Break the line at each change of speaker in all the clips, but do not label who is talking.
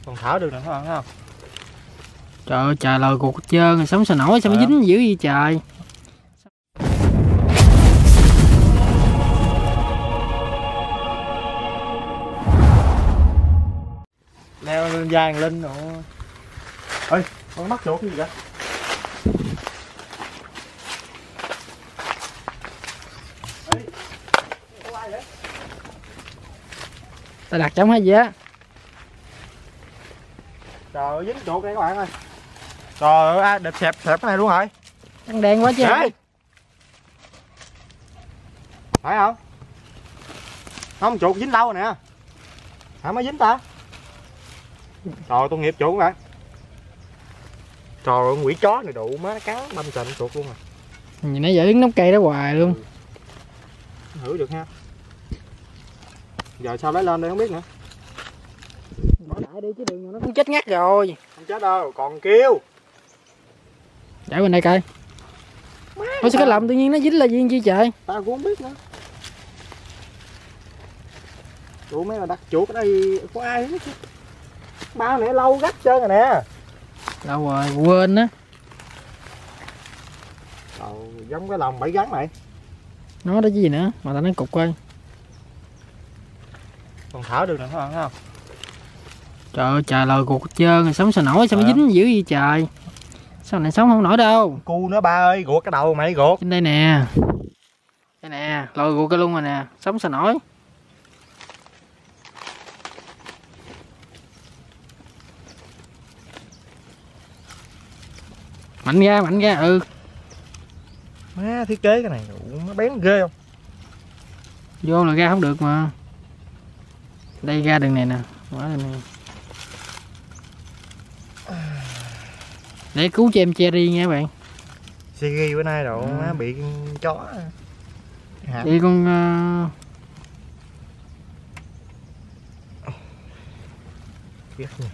Còn thở được nè các bạn thấy không?
Trời ơi, trời lòi cuộc hết trơn rồi, sống sao nổi, sao nó dính dữ vậy trời.
Leo lên vàng lên rồi. Ơi, con bắt chuột cái gì vậy?
Ta đặt trong hay gì á?
Trời ơi, dính chuột đây các bạn ơi. Trời ơi, đẹp xẹp cái này luôn rồi.
Đen đen quá chứ.
Đấy. Phải không? Không, chuột dính lâu rồi nè. Hả, mới dính ta? Trời, tôi nghiệp chuột các bạn. Trời ơi, quỷ chó này đụ má, nó cắn băm chành chuột luôn à.
Nhìn nó giữ nóc cây đó hoài luôn.
Thử được ha. Giờ sao lấy lên đây không biết nữa.
Bỏ lại đi chứ đường nó cũng chết ngắt rồi.
Không chết đâu, còn kêu.
Chạy bên đây coi. Ủa sao cái lồng tự nhiên nó dính là gì chi trời?
Ta cũng không biết nữa. Tụi mấy mà đặt chuột ở đây có ai hết chứ. Bao này lâu gắt trơn rồi nè.
Đâu rồi, quên á.
Giống cái lồng 7 gắn này.
Nó đó chứ gì nữa, mà ta nói cục coi.
Còn thở được nè các bạn thấy không?
Trời ơi, trời lòi cuộc hết trơn rồi, sống sao nổi, sao nó dính dữ vậy trời. Sao này sống không nổi đâu.
Cu nữa ba ơi, guộc cái đầu mày guộc.
Trên đây nè. Đây nè, lòi guộc cái luôn rồi nè, sống sao nổi. Mạnh ra, ừ.
Má, thiết kế cái này nó bén ghê không?
Vô là ra không được mà. Đây ra đường này nè, mở đường này. Để cứu cho em cherry nha các bạn.
Siri bữa nay độ má bị chó.
Đi con
Ghét nha.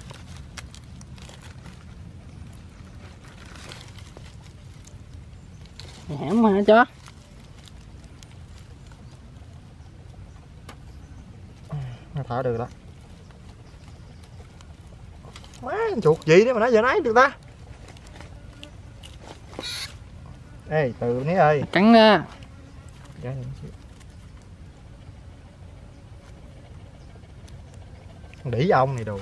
hẻm hả chó.
Nó thở được đó. Má, chuột gì đấy mà nãy giờ nãy được ta. Ê, từ ní ơi.
Cắn ra.
Đĩ ông này đủ.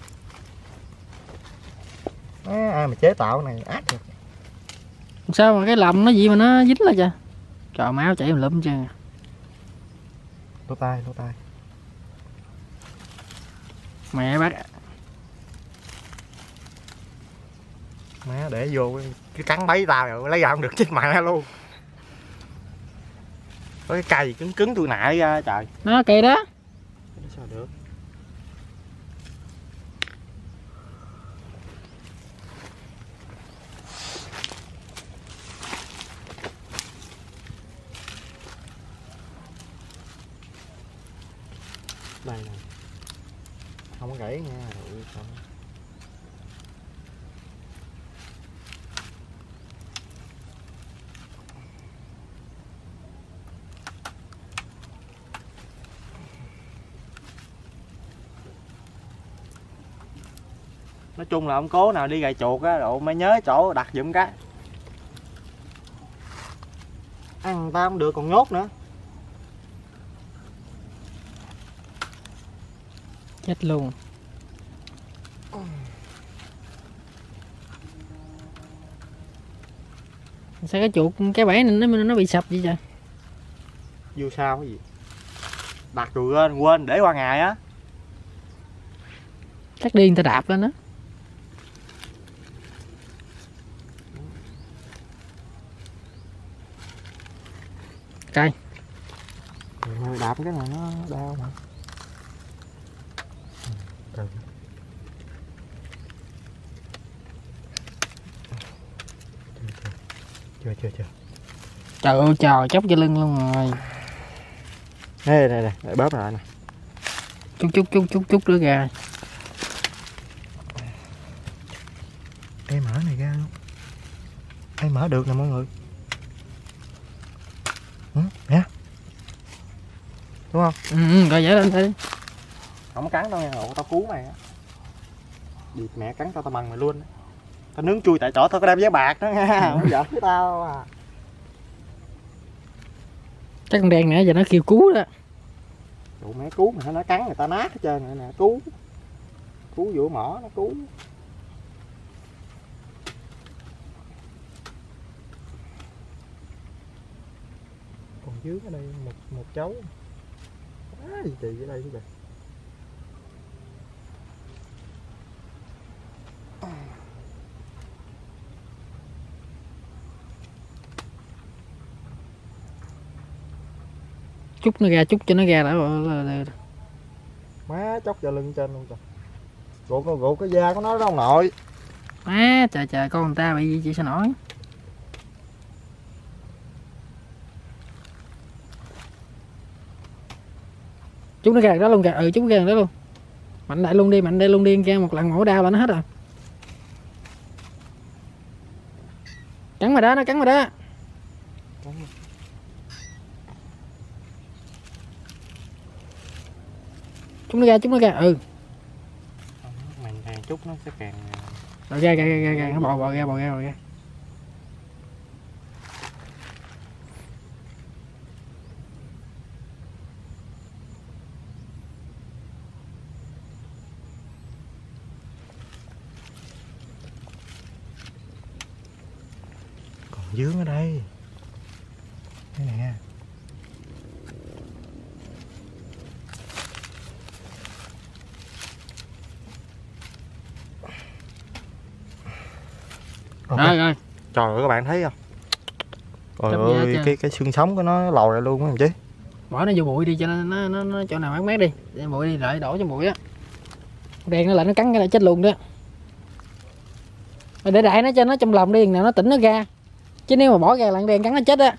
Ai mà chế tạo này ác được.
Sao mà cái lồng nó gì mà nó dính là trời. Trời, máu chảy lụm chứ.
Lỗ tai.
Mẹ bác.
Má để vô cái cắn bấy tao rồi lấy ra không được chết mẹ luôn. Có cái cây cứng cứng tôi nại ra trời.
Nó cây đó.
Sao được. Đây này. Không có gãy nha. Nói chung là ông cố nào đi gài chuột á, độ mới nhớ chỗ đặt giùm cái. Ăn ta không được còn nhốt nữa.
Chết luôn. Sao cái chuột cái bẫy này nó bị sập vậy trời?
Vô sao cái gì? Đặt rồi quên để qua ngày á.
Chắc đi người ta đạp lên đó. Cây.
Đạp cái này nó đau mà. Chưa.
Trời ơi trời, chóc cho lưng luôn rồi.
Đây, bóp lại nè.
Chút nữa ra.
Em mở này ra luôn. Em mở được nè mọi người. Nè. Đúng không?
Rồi dễ lên đi.
Không có cắn đâu nha, tao cứu mày á. Điệp mẹ cắn tao bằng mày luôn. Tao nướng chui tại chỗ tao có đem giấy bạc đó nha. Không giỡn với tao à.
Chắc con đen nè giờ nó kêu cứu đó.
Tụi mẹ cứu mà nó cắn người ta nát hết trơn rồi nè, cứu. Cứu giữa mỏ nó cứu. Còn dưới ở đây một cháu. Á gì kỳ ở đây chứ kìa.
Chút nó ra, chút cho nó ra đã.
Má chóc vào lưng trên luôn trời. Gột cái da của nó đó ông nội.
Má trời trời, con người ta bị gì chị sao nổi. Chút nó ra đó luôn kìa, chút ra đó luôn. Mạnh đại luôn đi ra một lần mổ đau là nó hết rồi. Cắn mà đó, nó cắn mà đó. Chút nó ra,
Mình càng chút nó sẽ càng
rồi ra, nó bò ra.
còn dướng ở đây. Cái nè.
Rồi.
Trời ơi các bạn thấy không? Trời
Chấp
ơi cái xương sống của nó lòi ra luôn á chứ.
Bỏ nó vô bụi đi cho nó chỗ nào mát đi. Để bụi đi lại đổ cho bụi á. Đen nó lại nó cắn cái lại chết luôn đó. Rồi để đại nó cho nó trong lòng đi, nào nó tỉnh nó ra. Chứ nếu mà bỏ ra là đen cắn nó chết á.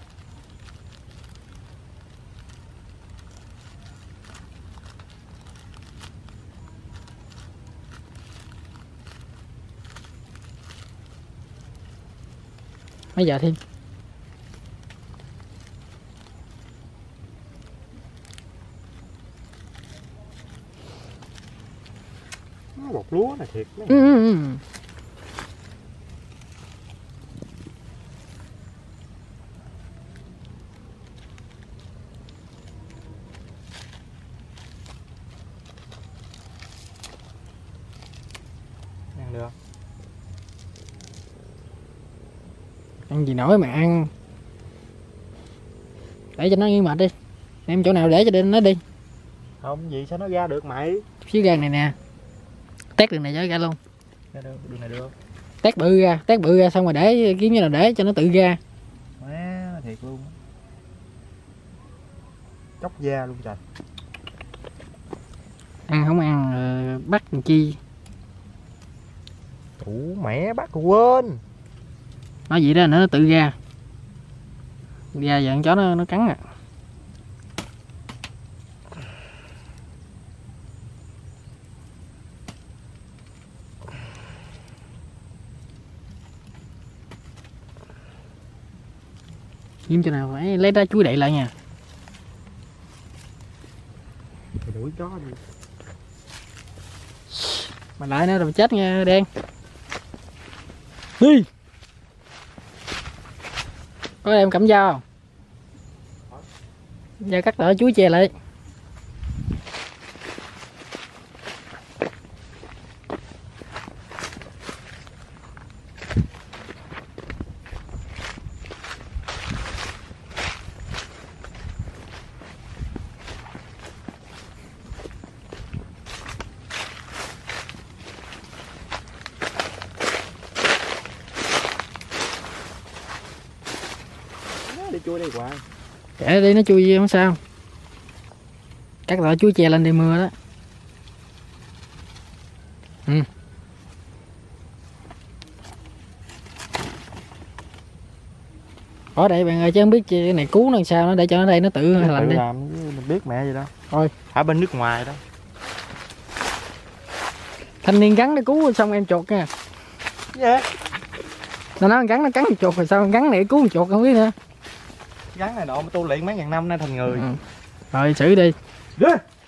Bây giờ thêm.
Nó bột lúa này thiệt. Ăn được.
Ăn gì nổi mà ăn. Để cho nó nghỉ mệt đi. Em chỗ nào để cho nó đi.
Không gì sao nó ra được mày.
Phía gan này nè. Tét đường này cho ra luôn.
Ra được, đường này được.
Tét bự ra xong rồi để kiếm như là để cho nó tự ra.
Má thiệt luôn. Chóc da luôn trời.
Ăn không ăn bắt làm chi.
Ủa mẹ bắt quên.
Nói vậy đó nó tự ra. Ra giờ con chó nó cắn à. Kiếm chỗ nào phải lấy ra chuối đậy lại nha.
Thì đuổi chó đi.
Mà lại nữa rồi chết nha đen. Đi. Có em cầm dao không? Giờ cắt đỡ chuối chè lại.
Đi chui đây hoài.
Để đi nó chui không sao. Cắt đỡ chuối chè lên đi mưa đó. Ở đây bạn ơi chứ không biết cái này cứu nó làm sao nó để cho nó đây nó tự làm đi.
Làm mình biết mẹ gì đâu.
Thôi.
Ở bên nước ngoài đó.
Thanh niên gắn nó cứu xong em chuột nha.
Yeah.
Nó nói gắn nó cắn chuột rồi sao gắn này cứu chuột không biết nữa.
Gắn này độ mà tu luyện mấy ngàn năm nay thành người.
Rồi xử đi.
Yeah.